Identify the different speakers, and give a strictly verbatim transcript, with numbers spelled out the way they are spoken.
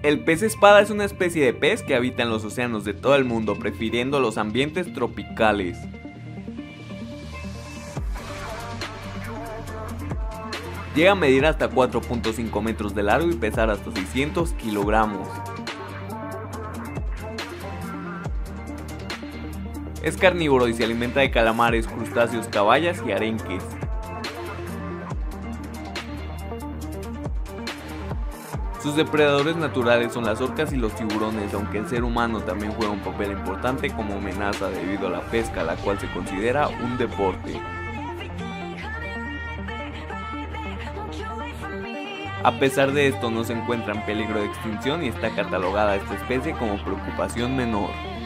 Speaker 1: El pez espada es una especie de pez que habita en los océanos de todo el mundo, prefiriendo los ambientes tropicales. Llega a medir hasta cuatro punto cinco metros de largo y pesar hasta seiscientos kilogramos. Es carnívoro y se alimenta de calamares, crustáceos, cabayas y arenques. Sus depredadores naturales son las orcas y los tiburones, aunque el ser humano también juega un papel importante como amenaza debido a la pesca, la cual se considera un deporte. A pesar de esto, no se encuentra en peligro de extinción y está catalogada esta especie como preocupación menor.